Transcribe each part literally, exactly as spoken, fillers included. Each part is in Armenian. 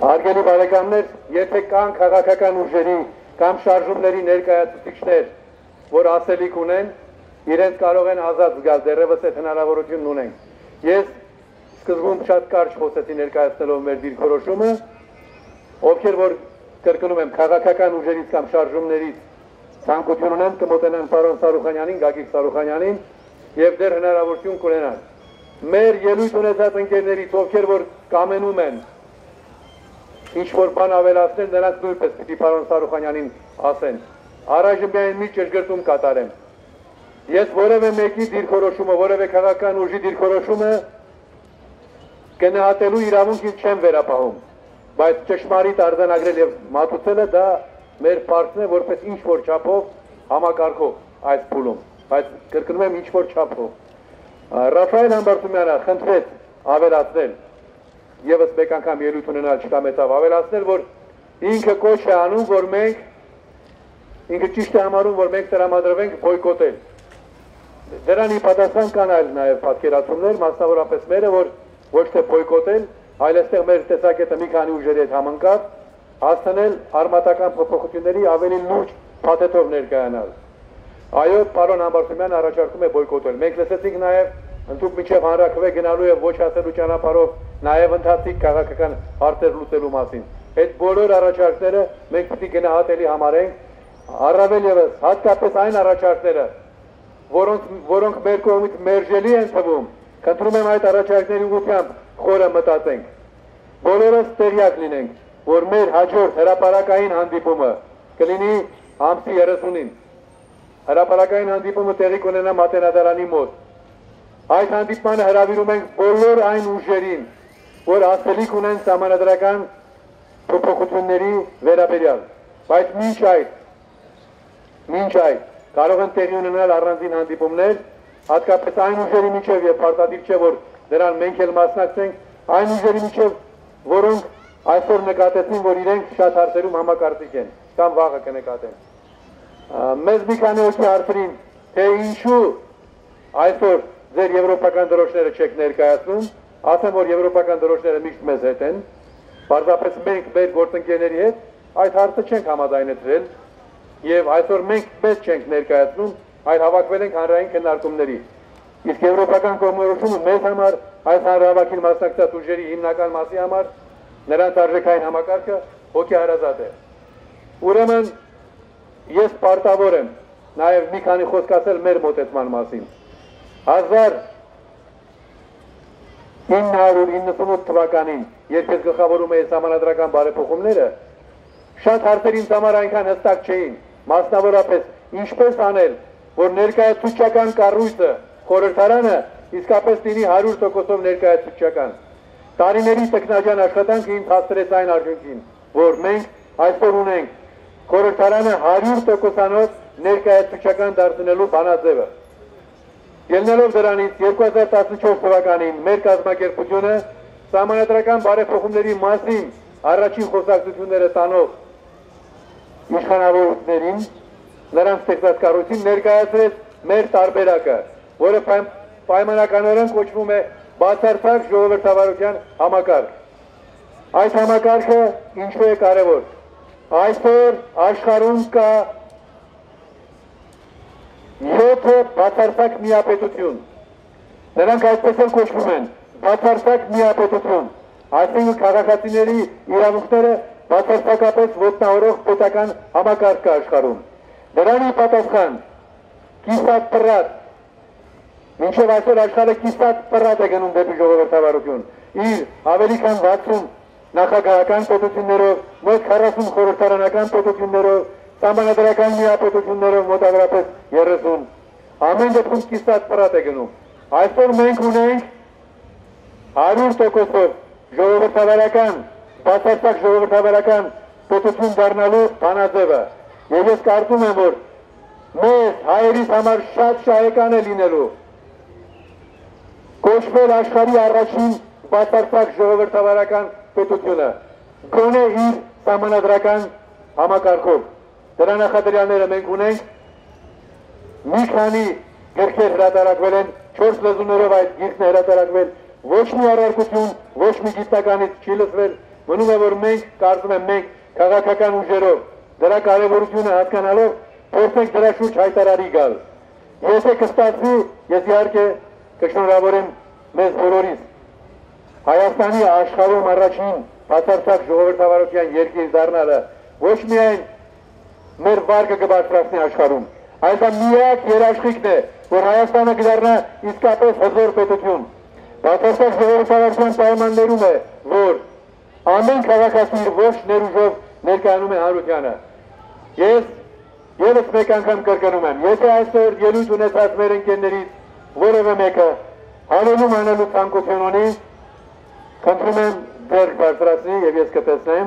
Հարգելի բարեկամներ, եթե կան քաղաքական ուժերի կամ շարժումների ներկայացուցիչներ, որ ասելիք ունեն, իրենց կարող են ազատ զգալ, դեռևս այդ հնարավորությունն ունենք։ Ես սկզբում շատ կարճ խոսեցի ներկայացնելով մեր դիրքորոշումը, ովքեր որ կրկնում եմ քաղաքական ուժերից կամ շարժումներից ցանկություն ունեն կմոտենան պարոն Սարուխանյանին, Գագիկ Սարուխանյանին եւ դեռ հնարավորություն կունենան։ Մեր ելույթ ունեցած ընկերներից, ովքեր որ կամենում են ինչ-որ բան ավելացնել, նրանց նույնպես պիտի պարոն Սարուխանյանին ասեն։ Առայժմ միայն մի ճշգրտում կատարեմ։ Ես որևէ մեկի դիրքորոշումը, որևէ քաղաքական ուժի դիրքորոշումը գնահատելու իրավունքին չեմ վերապահում, բայց ճշմարիտ արձանագրել եւ մատուցելը դա մեր պարտքն է, որպես ինչ-որ չափով համակարգող այս փուլում, բայց կրկնում եմ ինչ-որ չափով։ Ռաֆայել Համբարձումյանը խնդրեց ավելացնել Եվս մեկ անգամ ելույթ ունենալ չկամեցավ ավելացնել, որ ինքը կոչ է անում, որ մենք, ինքը ճիշտ է համարում, որ մենք տրամադրվենք բոյկոտել։ Դրան ի պատասխան կան այլ նաև պատկերացումներ, մասնավորապես մերը, որ ոչ թե բոյկոտել, այլ այստեղ մեր տեսակետը մի քանի ուժերի հետ համընկավ, հասցնել արմատական փոփոխությունների ավելի լուրջ փաթեթով ներկայանալ։ Այո, պարոն Համբարձումյանը առաջարկում է բոյկոտել։ Մենք լսեցինք նաև ընդհանուր միջև հանրաքվե գնալու եւ ոչ ասելու ճանապարհով նաև ընթացիկ քաղաքական հարցեր լուծելու մասին։ Այդ բոլոր առաջարկները մենք պիտի գնահատելի համարենք, առավել ևս հատկապես այն առաջարկները, որոնք որոնք մեր կողմից մերժելի են թվում, խնդրում եմ այդ առաջարկների ուղղությամբ խորը մտածենք։ Բոլորս տեղյակ լինենք, որ մեր հաջորդ հրապարակային հանդիպումը կլինի ամսի երեսունին։ Հրապարակային հանդիպումը տեղի կունենա Մատենադարանի մոտ։ Այդ հանդիպմանը հրավիրում ենք բոլոր այն ուժերին, որ ասելիք ունեն սահմանադրական փոփոխությունների վերաբերյալ, բայց մինչ այդ, մինչ այդ կարող են տեղի ունենալ առանձին հանդիպումներ, հատկապես այն ուժերի միջև եւ պարտադիր չէ, որ դրան մենք էլ մասնակցենք, այն ուժերի միջև, որոնք այսօր նկատեցին, որ իրենք շատ հարցերում համակարծիք են, կամ վաղը կնկատեն։ Մեզ մի քանի օքի հարցրին, թե ինչու այսօր ձեր եվրոպական դրոշները չեք ներկայացնում, ասեմ, որ եվրոպական դրոշները միշտ մեզ հետ են, պարզապես մենք մեր գործընկերների հետ այդ հարցը չենք համաձայնեցրել եւ այսօր մենք մեզ չենք ներկայացնում, այլ հավաքվել ենք հանրային քննարկումների։ Իսկ եվրոպական կողմնորոշումը մեզ համար այս հանրահավաքին մասնակցած ուժերի հիմնական մասի համար նրանց արժեքային համակարգը հոգեհարազատ է։ Ուրեմն ես պարտավոր եմ նաեւ մի քանի խոսք ասել մեր մոտեցման մասին։ հազար ինը հարյուր իննսունութ թվականին, երբ ես գլխավորում էի սահմանադրական բարեփոխումները, շատ հարցեր ինձ համար այնքան հստակ չէին, մասնավորապես ինչպես անել, որ ներկայացուցչական կառույցը, խորհրդարանը իսկապես լինի հարյուր տոկոսով ներկայացուցչական։ Տարիների տքնաջան աշխատանքը ինձ հասցրեց այն արդյունքին, որ մենք այսօր ունենք խորհրդարանը հարյուր տոկոսանոց ներկայացուցչական դարձնելու բանաձևը։ Ելնելով դրանից երկու հազար տասնչորս թվականին մեր կազմակերպությունը սահմանադրական բարեփոխումների մասին առաջին խոսակցությունները տանող իշխանավորություններին, նրանց ստեղծած կառույցին ներկայացրեց մեր տարբերակը, որը պայմանականորեն կոչվում է բացարձակ ժողովրդավարության համակարգ։ Այս համակարգը ինչու է կարևոր։ Այսօր աշխարհում կա յոթ բացարձակ միապետություն։ Նրանք այսպես էլ կոչվում են բացարձակ միապետություն։ Այսինքն քաղաքացիների իրավունքները բացարձակապես ոտնահարող պետական համակարգ կա աշխարհում։ Դրան ի պատասխան կիսատ պռատ, մինչև այսօր աշխարհը կիսատ պռատ է գնում դեպի ժողովրդավարություն։ Իր ավելի քան վաթսուն նախագահական պետություններով, մոտ քառասուն խորհրդարանական պետություններով, սահմանադրական միապետություններով մոտավորապես երեսուն, ամեն դեպքում կիսատ պռատ է գնում։ Այսօր մենք ունենք հարյուր տոկոսով ժողովրդավարական, բացարձակ ժողովրդավարական պետություն դառնալու բանաձևը։ Եվ ես կարծում եմ, որ մեզ հայերիս համար շատ շահեկան է լինելու կոչվել աշխարհի առաջին բացարձակ ժողովրդավարական պետությունը, գոնե իր սահմանադրական համակարգով։ Դրա նախադրյալները մենք ունենք, մի քանի գրքեր հրատարակվել են, չորս լեզուներով այդ գիրքն է հրատարակվել, ոչ մի առարկություն, ոչ մի գիտնականից չի լսվել, մնում է որ մենք կարծում եմ մենք քաղաքական ուժերով դրա կարևորությունը հասկանալով փորձենք դրա շուրջ հայտարարի գալ։ Եթե կստացվի, ես իհարկե կշնորհավորեմ մեզ բոլորիս Հայաստանի աշխարհում առաջին բացարձակ ժողովրդավարության երկիր դառնալը ոչ միայն մեր վարկը կբարձրացնի աշխարհում, այլ դա միակ երաշխիքն է, որ Հայաստանը կդառնա իսկապես հզոր պետություն։ Բացարձակ ժողովրդավարության պայմաններում է, որ ամեն քաղաքացի իր ողջ ներուժով ներկայանում է հանրությանը։ Ես ևս մեկ անգամ կրկնում եմ, եթե այսօր ելույթ ունեցած մեր ընկերներից որևէ մեկը հանելում անելու ցանկություն ունի, խնդրում եմ ձեռք բարձրացնի եւ ես կտեսնեմ։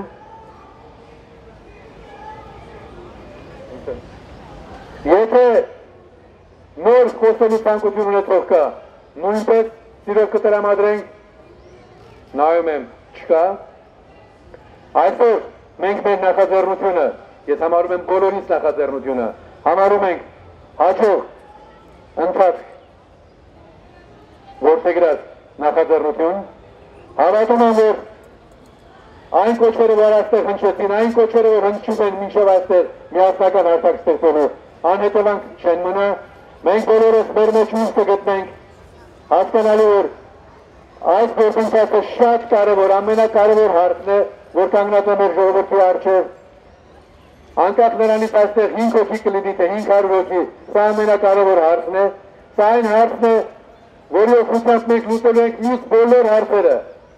Եթե նոր խոսելու ցանկություն ունեցող կա, նույնպես սիրով կտրամադրենք, նայում եմ, չկա։ Այսօր մենք մեր նախաձեռնությունը, ես համարում եմ բոլորիս նախաձեռնությունը, համարում ենք հաջող ընթացք որդեգրած նախաձեռնություն, հավատում եմ, որ այն կոչերը, որ այստեղ հնչեցին, այն կոչերը, որ հնչում են մինչև այստեղ միասնական հարթակ ստեղծելու, անհետևանք չեն մնա, մենք բոլորս մեր մեջ ուժ կգտնենք, հասկանալու որ այս գործընթացը շատ կարևոր, ամենակարևոր հարցն է, որ կանգնած է մեր ժողովրդի առջև, անկախ նրանից այստեղ հինգ հոգի կլինի, թե հինգ հարյուր հոգի, սա ամենակարևոր հարցն է, սա այն հարցն է, որի օգնությամբ մենք լուծելու ենք մյուս բոլոր հարցերը։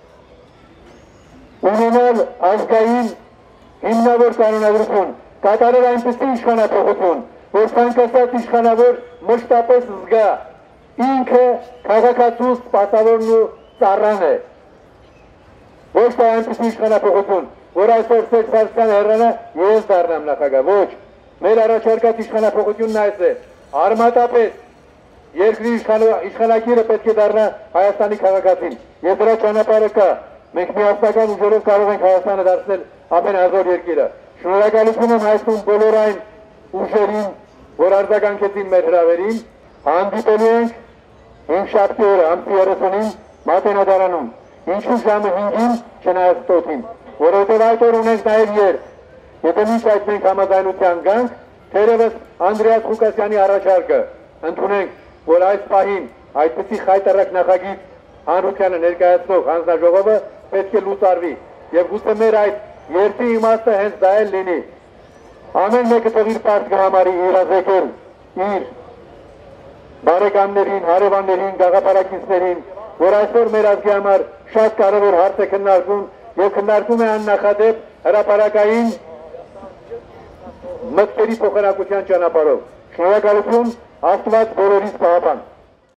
Ունենալ ազգային հիմնավոր կանոնադրություն, կատարել այնպիսի իշխանափոխություն, որ ցանկացած իշխանավոր մշտապես զգա ինքը քաղաքացու սպասավորն ու ծառան է։ Ոչ թե այնպիսի իշխանափոխություն, որ այսօր Սերժ Սարգսյանը հեռանա, ես դառնամ նախագահ, ոչ։ Մեր առաջարկած իշխանափոխությունն այս է, արմատապես երկրի իշխանակիրը պետք է դառնա Հայաստանի քաղաքացին, եւ դրա ճանապարհը կա։ Մենք միասնական ուժերով կարող ենք Հայաստանը դարձնել ամենահզոր երկիրը։ Շնորհակալություն եմ հայտնում բոլոր այն ուժերին, որ արձագանքեցին մեր հրավերին, հանդիպելու ենք հինգշաբթի օրը ամսի երեսունին Մատենադարանում, ինչու ժամը հինգին չնայած տոթին, որովհետև այդ օր ունենք նաև երթ։ Եթե մինչ այդ մենք համաձայնության գանք, թերևս Անդրեաս Ղուկասյանի առաջարկը ընդունենք, որ այս պահին այդպիսի խայտառակ նախագիծ հանրությանը ներկայացնող հանձնաժողովը պետք է լուծարվի եւ գուցե մեր այդ երթի իմաստը հենց դա էլ լինի։ Ամեն մեկը թող իր պարտք համարի իրազեկել իր բարեկամներին, հարևաններին, գաղափարակիցներին, որ այսօր մեր ազգի համար շատ կարևոր հարց է քննարկվում եւ քննարկվում է աննախադեպ հրապարակային մտքերի փոխանակության ճանապարհով։ Շնորհակալություն, Աստված բոլորիս պահապան։